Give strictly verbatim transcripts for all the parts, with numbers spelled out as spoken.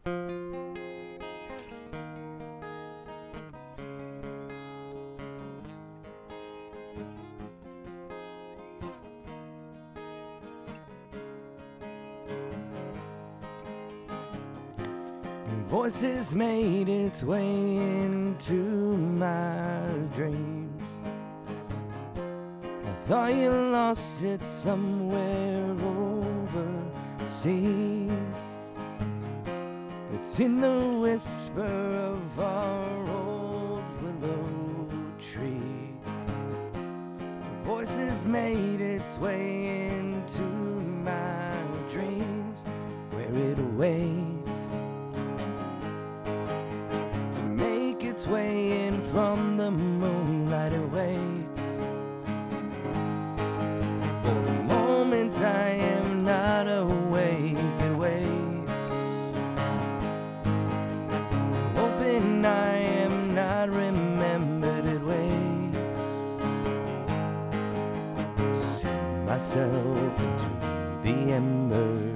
Voices made its way into my dreams. I thought you lost it somewhere overseas. It's in the whisper of our old willow tree. Voices made its way into my dreams, where it awaits its way in from the moonlight. It waits for the moment I am not awake. It waits, hoping I am not remembered. It waits to send myself into the embers.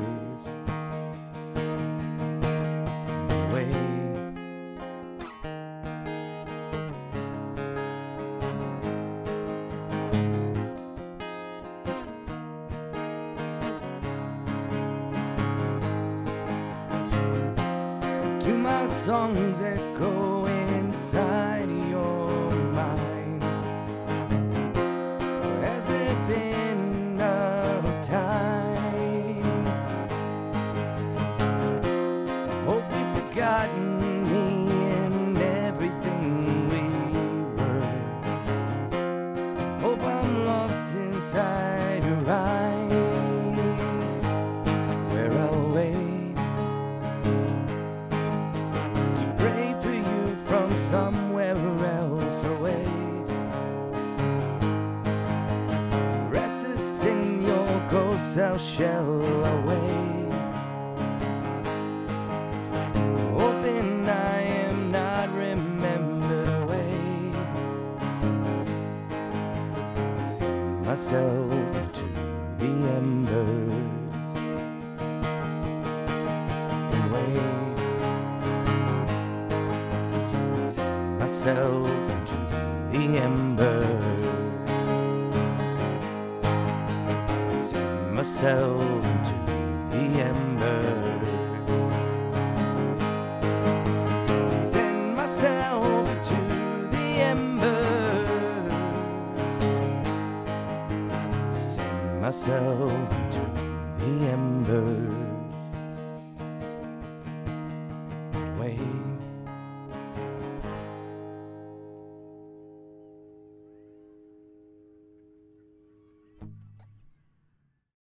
Do my songs echo inside your mind? Or has it been enough time? I hope you've forgotten me and everything we were. I hope I'm lost inside your eyes, where I'll wait somewhere else away. Restless in your ghost cell shell away, hoping I am not remembered away. Send myself into the embers and wait myself into the embers. Send myself into the embers. Send myself to the embers. Send myself into the embers. Wait.